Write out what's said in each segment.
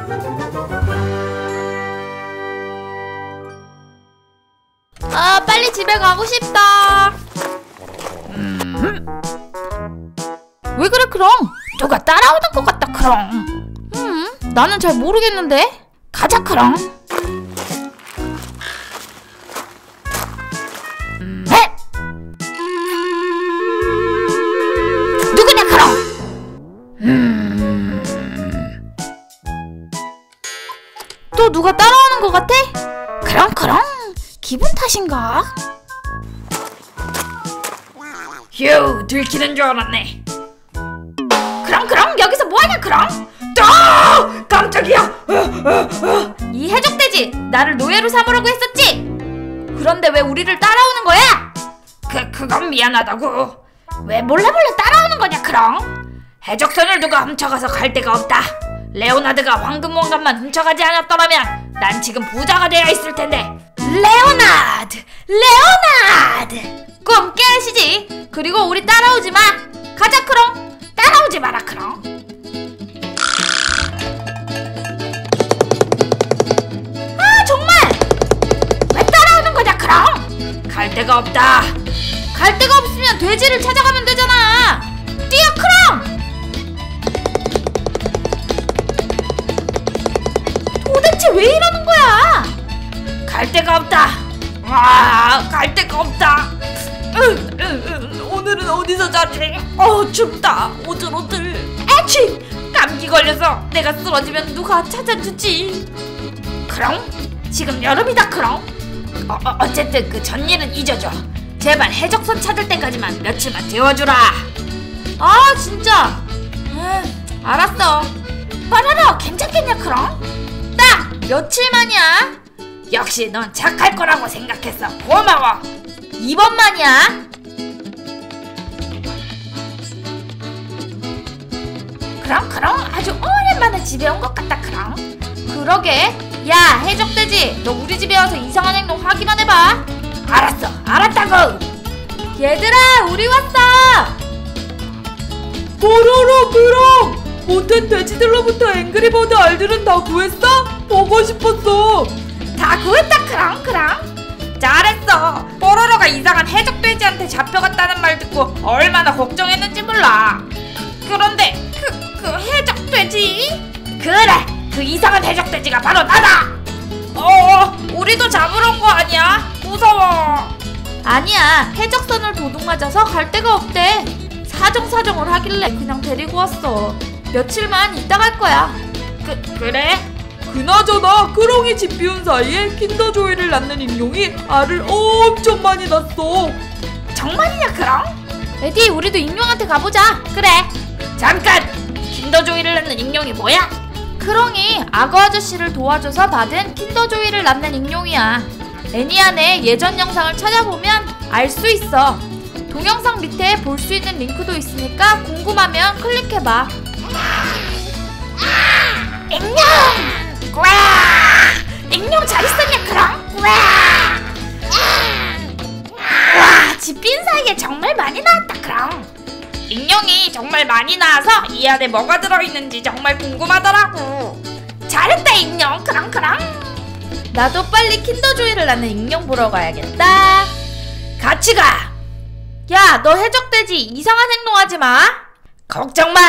아, 빨리 집에 가고 싶다. 왜 그래 크롱? 누가 따라오는 것 같다 크롱. 나는 잘 모르겠는데. 가자 크롱. 누구냐 크롱? 또 누가 따라오는 것 같아? 크롱 기분 탓인가? 휴, 들키는 줄 알았네. 크롱 여기서 뭐하냐 크롱? 깜짝이야. 이 해적돼지 나를 노예로 삼으려고 했었지? 그런데 왜 우리를 따라오는 거야? 그건 미안하다고. 왜 몰래 따라오는 거냐 크롱? 해적선을 누가 훔쳐가서 갈 데가 없다. 레오나드가 황금 원갑만 훔쳐가지 않았더라면 난 지금 부자가 되어 있을 텐데. 레오나드 꿈 깨시지. 그리고 우리 따라오지 마. 가자 크롱. 따라오지 마라 크롱. 아 정말 왜 따라오는 거냐 크롱? 갈 데가 없다. 갈 데가 없으면 돼지를 찾아가면 되잖아. 뛰어 크롱. 도대체 왜 이러는 거야? 갈 데가 없다. 갈 데가 없다. 오늘은 어디서 자지? 춥다. 오들오들. 에취! 감기 걸려서 내가 쓰러지면 누가 찾아주지? 크롱? 지금 여름이다 크롱. 어쨌든 그 전일은 잊어줘. 제발 해적선 찾을 때까지만 며칠만 데워주라. 아 진짜. 알았어. 뽀로로 괜찮겠냐 크롱? 딱 며칠만이야. 역시 넌 착할 거라고 생각했어. 고마워. 이번만이야. 크롱 아주 오랜만에 집에 온 것 같다 크롱. 그러게. 야 해적돼지 너 우리 집에 와서 이상한 행동 하기만 해봐. 알았어. 알았다고. 얘들아 우리 왔어. 뽀로로 크롱! 못된 돼지들로부터 앵그리버드 알들은 다 구했어? 보고 싶었어. 다 구했다 크롱. 잘했어. 뽀로로가 이상한 해적돼지한테 잡혀갔다는 말 듣고 얼마나 걱정했는지 몰라. 그런데 그 해적돼지? 그래 그 이상한 해적돼지가 바로 나다. 우리도 잡으러 온 거 아니야? 무서워. 아니야 해적선을 도둑맞아서 갈 데가 없대. 사정을 하길래 그냥 데리고 왔어. 며칠만 있다 갈 거야. 그래? 그나저나 크롱이 집 비운 사이에 킨더조이를 낳는 익룡이 알을 엄청 많이 낳았어. 정말이냐 크롱? 에디 우리도 익룡한테 가보자. 그래. 잠깐! 킨더조이를 낳는 익룡이 뭐야? 크롱이 악어 아저씨를 도와줘서 받은 킨더조이를 낳는 익룡이야. 애니안의 예전 영상을 찾아보면 알 수 있어. 동영상 밑에 볼 수 있는 링크도 있으니까 궁금하면 클릭해봐. 익룡! 익룡 잘 있었냐 크롱? 와, 집 빈 사이에 정말 많이 나왔다 크롱. 익룡이 정말 많이 나와서 이 안에 뭐가 들어있는지 정말 궁금하더라고. 잘했다 익룡. 크롱. 나도 빨리 킨더조이를 낳는 익룡 보러 가야겠다. 같이 가. 야, 너 해적돼지 이상한 행동하지 마. 걱정 마.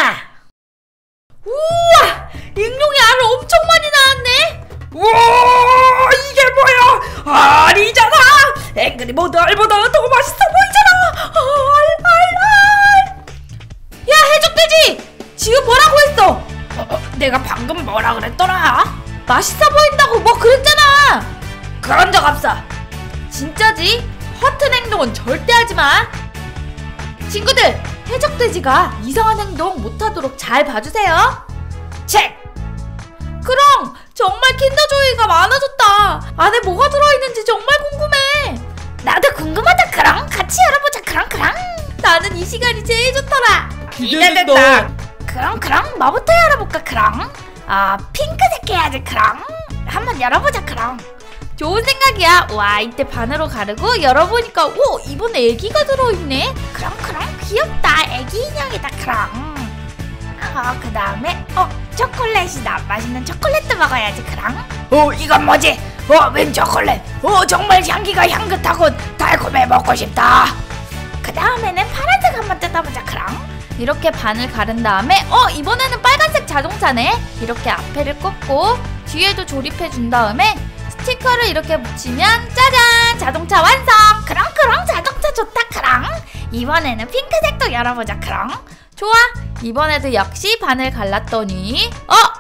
우와, 익룡이 알을 엄청 많이 낳았네. 우와, 이게 뭐야? 알이잖아. 앵그리버드 알보다 더 맛있어 보이잖아. 알. 야, 해적돼지 지금 뭐라고 했어? 내가 방금 뭐라 그랬더라? 맛있어 보인다고 뭐 그랬잖아. 그런 적 없어. 진짜지? 허튼 행동은 절대 하지 마. 친구들, 해적돼지가 이상한 행동 못하도록 잘 봐주세요. 책! 그럼 정말 킨더조이가 많아졌다. 안에 뭐가 들어있는지 정말 궁금해. 나도 궁금하다 크롱. 같이 열어보자 크롱. 나는 이 시간이 제일 좋더라. 기대된다. 크롱 뭐부터 열어볼까 크롱? 핑크색 해야지 크롱. 한번 열어보자 크롱. 좋은 생각이야. 와, 이때 반으로 가르고 열어보니까 오, 이번에 애기가 들어있네. 크롱 귀엽다. 애기 인형이다 크롱. 그 다음에 초콜릿이다. 맛있는 초콜릿도 먹어야지. 그랑 이건 뭐지? 웬 초콜릿? 정말 향기가 향긋하고 달콤해. 먹고 싶다. 그 다음에는 파란색 한번 뜯어보자. 그랑 이렇게 반을 가른 다음에 이번에는 빨간색 자동차네. 이렇게 앞에를 꽂고 뒤에도 조립해 준 다음에 스티커를 이렇게 붙이면 짜잔! 자동차 완성! 그랑 자동차 좋다. 그랑 이번에는 핑크색도 열어보자. 그랑 좋아! 이번에도 역시 반을 갈랐더니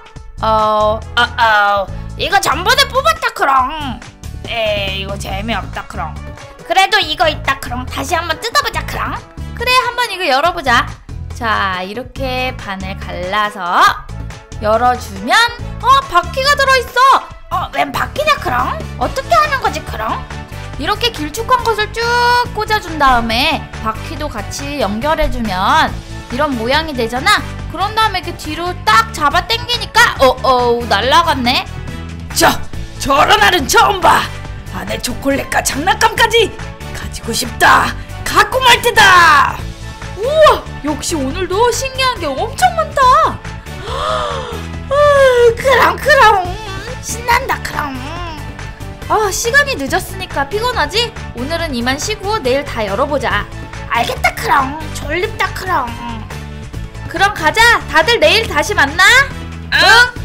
이거 전번에 뽑았다. 그랑 이거 재미없다. 그랑 그래도 이거 있다. 그랑 다시 한번 뜯어보자. 그랑 그래, 한번 이거 열어보자. 자, 이렇게 반을 갈라서 열어주면 바퀴가 들어있어. 웬 바퀴냐? 그랑 어떻게 하는 거지? 그랑 이렇게 길쭉한 것을 쭉 꽂아준 다음에 바퀴도 같이 연결해주면 이런 모양이 되잖아. 그런 다음에 이렇게 뒤로 딱 잡아 당기니까 날라갔네. 저런 알은 처음 봐. 안에 초콜릿과 장난감까지 가지고 싶다. 갖고 말 테다. 우와, 역시 오늘도 신기한 게 엄청 많다. 그럼 신난다. 그럼 시간이 늦었으니까 피곤하지? 오늘은 이만 쉬고 내일 다 열어보자. 알겠다. 그럼 졸립다. 그럼 가자. 다들 내일 다시 만나. 응.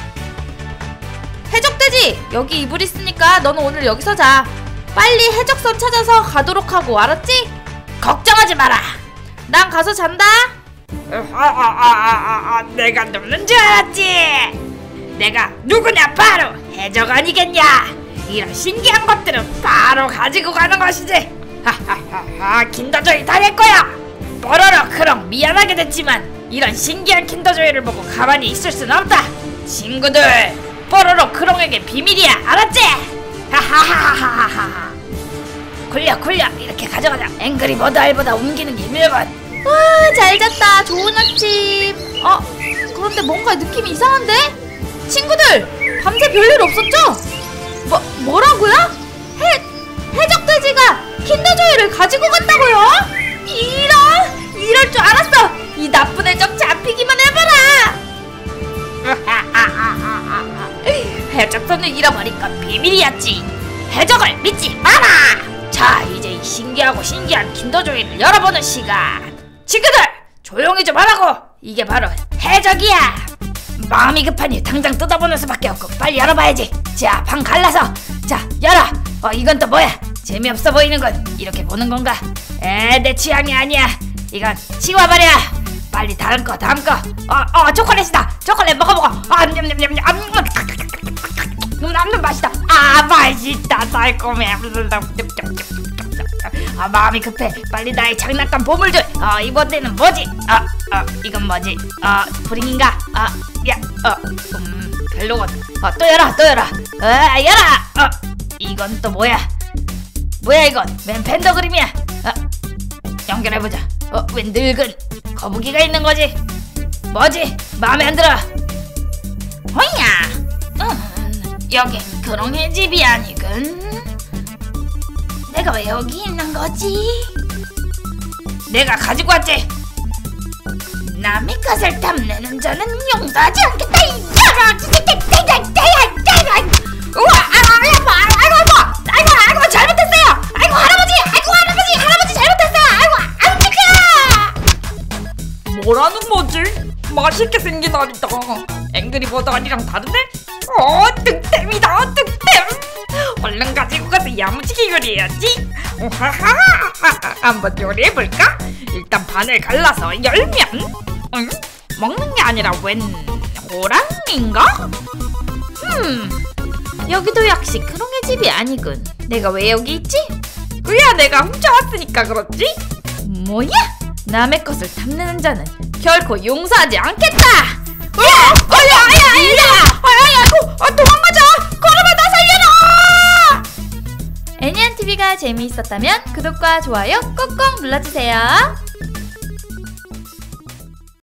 해적돼지, 여기 이불 있으니까 너는 오늘 여기서 자. 빨리 해적선 찾아서 가도록 하고, 알았지? 걱정하지 마라. 난 가서 잔다. 내가 눕는 줄 알았지. 내가 누구냐? 바로 해적 아니겠냐? 이런 신기한 것들은 바로 가지고 가는 것이지. 킨더조이 다 내 거야. 뽀로로 크롱, 미안하게 됐지만 이런 신기한 킨더조이를 보고 가만히 있을 순 없다. 친구들, 뽀로로 크롱에게 비밀이야. 알았지? 하하하하하하. 굴려 이렇게 가져가자. 앵그리버드 알보다 옮기는 게 1번. 잘 잤다. 좋은 아침. 그런데 뭔가 느낌이 이상한데? 친구들, 밤새 별일 없었죠? 뭐라고요? 해적돼지가 킨더조이를 가지고 갔다고요? 이럴 줄 알았어. 이 나쁜 해적 잡히기만 해봐라. 해적선을 잃어버린 건 비밀이었지. 해적을 믿지 마라. 자, 이제 이 신기한 킨더조이를 열어보는 시간. 친구들, 조용히 좀 하라고. 이게 바로 해적이야. 마음이 급하니 당장 뜯어보는 수밖에 없고 빨리 열어봐야지. 자, 방 갈라서 자, 열어. 이건 또 뭐야? 재미없어 보이는군. 이렇게 보는 건가? 내 취향이 아니야. 이건 치워버려. 빨리 다음 거. 초콜릿이다. 초콜릿 먹어. 맛있다. 맛있다. 달콤해. 마음이 급해. 빨리 나의 장난감 보물들. 이번에는 뭐지? 이건 뭐지? 스프링인가? 별로군. 또 열어. 열어. 이건 또 뭐야? 이건 웬 팬더 그림이야? 연결해보자. 웬 늙은 거북이가 있는 거지? 뭐지? 마음에 안 들어. 뭐야? 여긴 크롱의 집이 아니군. 내가 왜 여기 있는 거지? 내가 가지고 왔지. 남의 것을 탐내는 자는 용서하지 않겠다. 아이고 잘못했어요. 아이고 할아버지 잘못했어요. 뭐라는 거지? 맛있게 생긴 알이다. 앵그리버드 알이랑 다르네? 득템이다. 얼른 가지고 가서 야무지게 요리해야지. 한번 요리해볼까? 일단 반을 갈라서 열면 먹는 게 아니라 웬 호랑이인가? 여기도 역시 크롱의 집이 아니군. 내가 왜 여기 있지? 그야 내가 훔쳐왔으니까 그렇지? 뭐야? 남의 것을 탐내는 자는 결코 용서하지 않겠다. 도망가자. 걸어봐, 나 살려라. 애니안TV가 재미있었다면 구독과 좋아요 꾹꾹 눌러주세요.